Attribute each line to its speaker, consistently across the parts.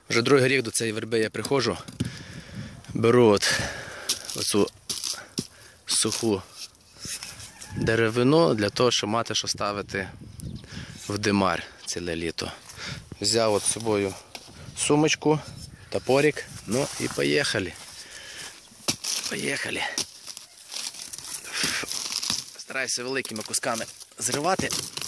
Speaker 1: Вже другий рік до цієї верби я приходжу, беру оцю суху деревину для того, щоб мати що ставити в димар ціле літо. Взяв з собою сумочку, топорик, ну і поїхали. Поїхали. Стараюся великими кусками зривати.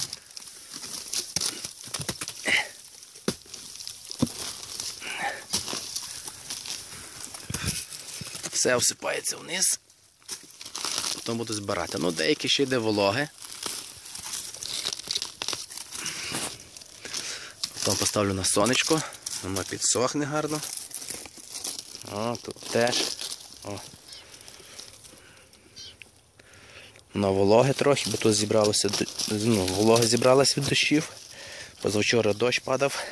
Speaker 1: Все всипається вниз, потім буду збирати. Ну, деякі ще йде вологе. Потім поставлю на сонечко, воно підсохне гарно. О, тут теж. О. Воно вологе трохи, бо тут зібралося, волога зібралась від дощів. Позавчора дощ падав.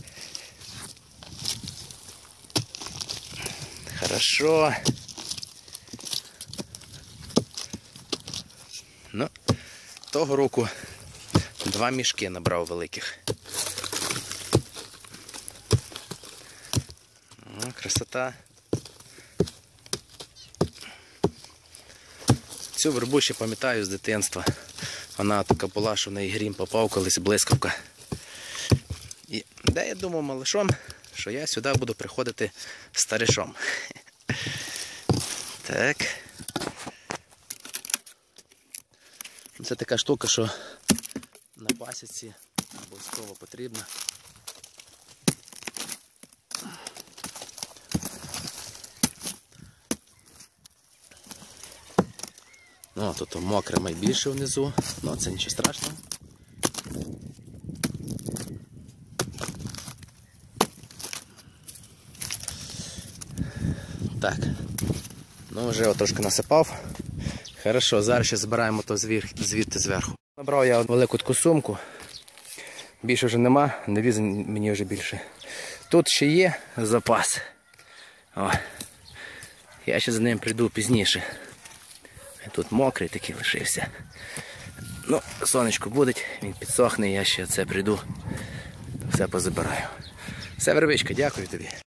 Speaker 1: Хорошо. Ну, того року 2 мішки набрав великих. О, красота. Цю вербу ще пам'ятаю з дитинства. Вона така була, що в неї грім попав колись, блискавка. І де я думав малишом, що я сюди буду приходити старишом. Так. Це така штука, що на пасіці обов'язково потрібна. Ну, тут мокре найбільше внизу, ну це нічого страшного. Так, ну вже трошки насипав. Хорошо, зараз ще збираємо то звідти зверху. Набрав я велику таку сумку, більше вже нема, не віз мені вже більше. Тут ще є запас. О, я ще за ним прийду пізніше. Тут мокрий такий лишився. Ну, сонечко буде, він підсохне, я ще це прийду, все позабираю. Все, вербичка, дякую тобі.